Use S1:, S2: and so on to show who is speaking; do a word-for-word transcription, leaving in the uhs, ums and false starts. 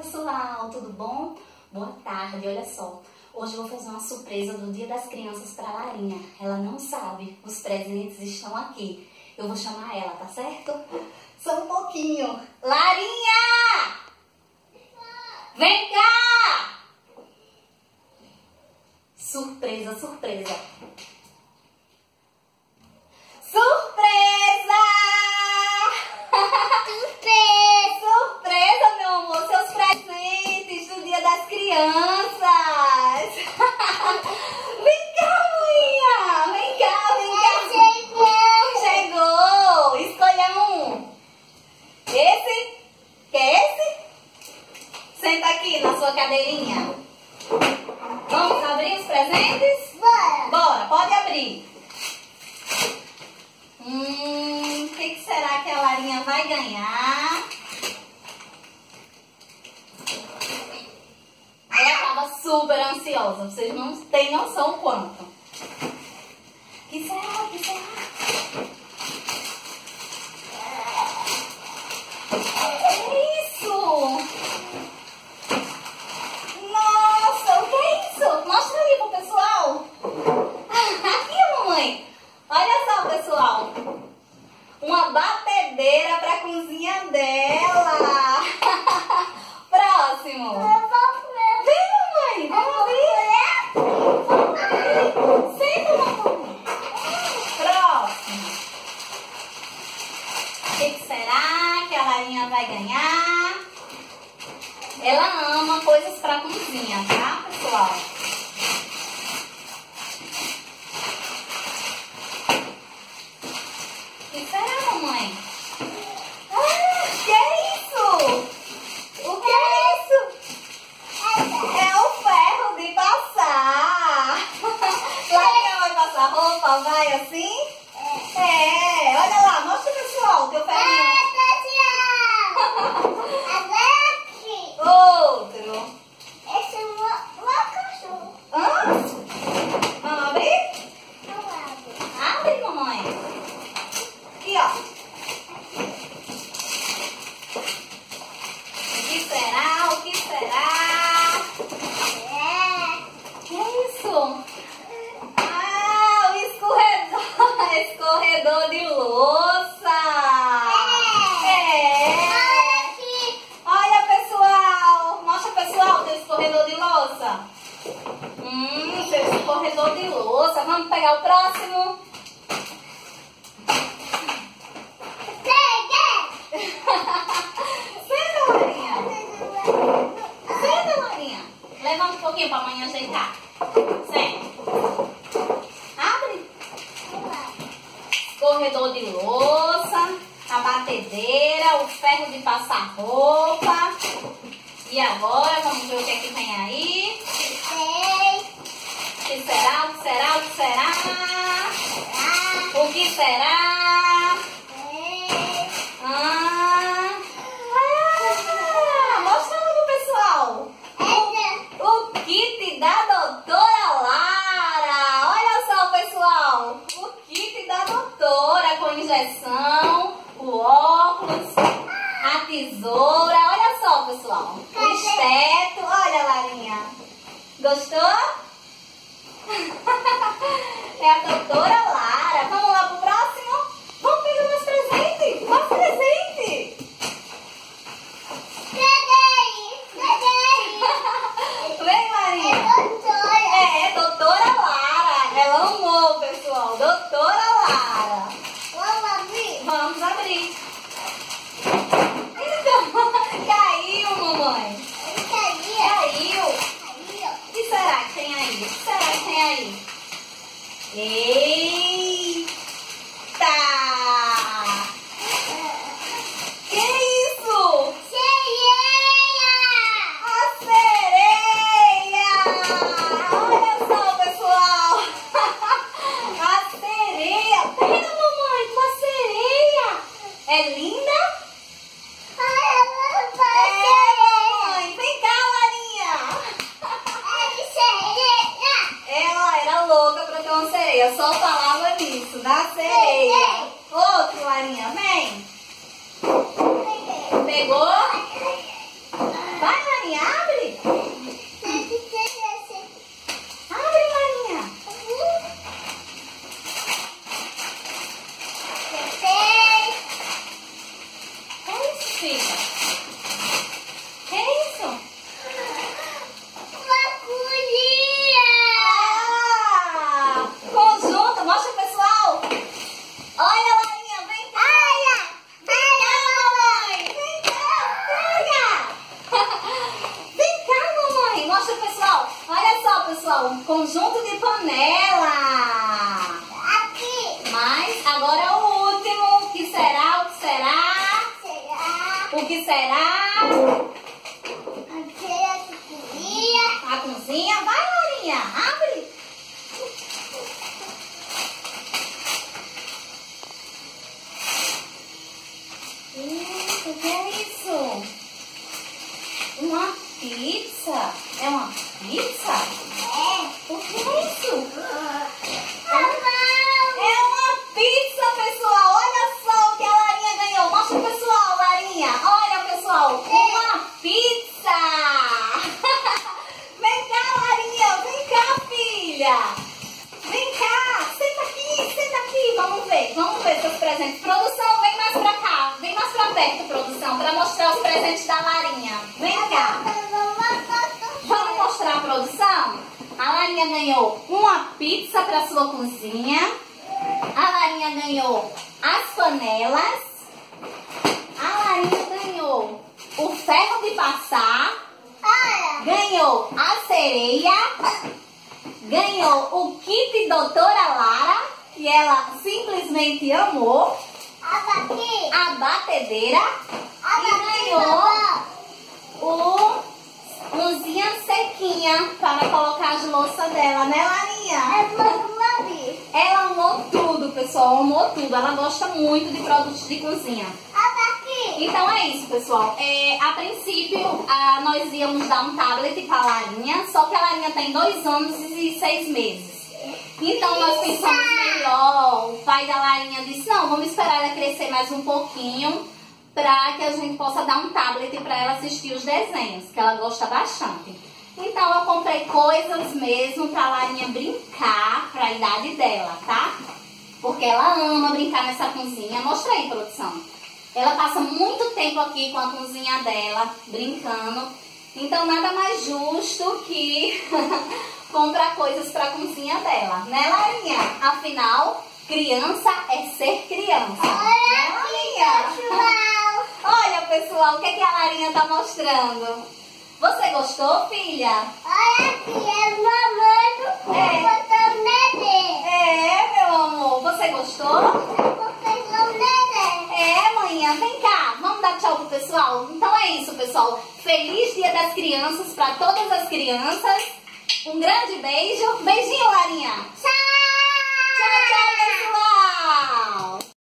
S1: pessoal, tudo bom? Boa tarde, olha só. Hoje eu vou fazer uma surpresa do Dia das Crianças para a Larinha. Ela não sabe, os presentes estão aqui. Eu vou chamar ela, tá certo? Só um pouquinho. Larinha! Vem cá! Surpresa, surpresa. Surpresa! Surpresa! Surpresa, meu amor, seus presentes do Dia das Crianças. Vem cá, Maninha. Vem cá, vem cá. Chegou. Escolha um. Esse? Quer esse? Senta aqui na sua cadeirinha. Vamos abrir os presentes?
S2: Bora!
S1: Bora, pode abrir. Hum, o que, que será que a Larinha vai ganhar? Ela estava super ansiosa, vocês não têm noção o quanto. O que será? O que será? É isso? Nossa, o que é isso? Mostra aí pro pessoal. Aqui, mamãe. Olha só, pessoal. Uma batedeira para a cozinha dela. Próximo. Vem, mamãe. Vamos abrir. Vamos abrir. Senta, mamãe. Próximo. O que, que será que a Larinha vai ganhar? Ela ama coisas para cozinha, tá, pessoal? O que será, mamãe? Ah, que é isso? O que é isso? É o ferro de passar. Larinha vai passar roupa, vai assim? É, olha lá, mostra o pessoal, teu ferrinho. Outro.
S2: Esse é o cachorro.
S1: Hã? Vamos abrir?
S2: Não abre.
S1: Abre, mamãe. Aqui, ó. O que será? O que será?
S2: É.
S1: Que é isso? Ah, o escorredor. Escorredor de louça. É.
S2: Olha aqui.
S1: Olha, pessoal. Mostra, pessoal, teu escorredor de louça. Hum, seu escorredor de louça. Vamos pegar o próximo? Senta, Larinha. Senta, Larinha. Levanta um pouquinho para amanhã ajeitar. Senta. Abre. Escorredor de louça, a batedeira, o ferro de passar roupa. E agora, vamos ver o que é que tem aí. O que será? O que será? O que será? O que será? Ah, ah, mostra pro pessoal. O kit da doutora Lara. Olha só, pessoal. O kit da doutora com injeção, o óculos, a tesoura. Olha só, pessoal. O esteto. Olha, Larinha. Gostou? É a doutora Lara. Vamos lá pro próximo? Vamos pegar mais presente. Mais presente. Vem, Larinha. É, é doutora Lara. Ela amou, pessoal. Doutora Lara. Vamos abrir. Então, caiu, mamãe. Caiu. O que será que tem aí? O que será que tem aí? Eita! Que isso? A sereia! Olha só, pessoal! A sereia! Pega, mamãe, tua sereia! É linda? É, mamãe! Vem cá, Larinha! Ela era louca pra ter uma sereia, só falava nisso, da sereia. Outro, Larinha, vem! Pegou? Vai, Larinha! pessoal, conjunto de panela.
S2: Aqui.
S1: Mas agora é o último. O que será? O que será?
S2: Será?
S1: O que será?
S2: Aqui é a cozinha.
S1: A cozinha. Vai, Larinha, abre. Hum, o que é isso? Uma pizza? É uma pizza?
S2: É.
S1: O que é isso?
S2: Mamãe.
S1: É uma pizza, pessoal. Olha só o que a Larinha ganhou. Mostra o pessoal, Larinha. Olha, pessoal, uma pizza. Vem cá, Larinha. Vem cá, filha. Vem cá. Senta aqui, senta aqui. Vamos ver, vamos ver seus presentes. Produção, vem mais pra cá. Vem mais pra perto, produção, pra mostrar os presentes da Larinha. Vem cá. Vamos mostrar a produção? A Larinha ganhou uma pizza para sua cozinha. A Larinha ganhou as panelas. A Larinha ganhou o ferro de passar.
S2: Olha.
S1: Ganhou a sereia. Ganhou o kit Doutora Lara, que ela simplesmente amou.
S2: Aqui.
S1: A batedeira.
S2: Aqui.
S1: E ganhou o luzinha sequinha para colocar as louças dela, né, Larinha?
S2: É mamãe.
S1: Ela amou tudo, pessoal, amou tudo. Ela gosta muito de produtos de cozinha.
S2: Aqui.
S1: Então é isso, pessoal. É, a princípio, a, nós íamos dar um tablet para a Larinha, só que a Larinha tem dois anos e seis meses. Então nós pensamos melhor. O pai da Larinha disse, não, vamos esperar ela crescer mais um pouquinho, para que a gente possa dar um tablet para ela assistir os desenhos, que ela gosta bastante. Então eu comprei coisas mesmo para a Larinha brincar, para a idade dela, tá? Porque ela ama brincar nessa cozinha. Mostra aí, produção. Ela passa muito tempo aqui com a cozinha dela, brincando. Então nada mais justo que comprar coisas para a cozinha dela, né, Larinha? Afinal, criança é ser criança. Né, Larinha? Olha, pessoal, o que, é que a Larinha tá mostrando? Você gostou, filha?
S2: Olha aqui, é mamãe.
S1: É.
S2: Botão neném.
S1: É, meu amor. Você gostou?
S2: Botão neném.
S1: É, manhã. Vem cá. Vamos dar tchau pro pessoal? Então é isso, pessoal. Feliz Dia das Crianças para todas as crianças. Um grande beijo. Beijinho, Larinha.
S2: Tchau.
S1: Tchau, tchau, pessoal.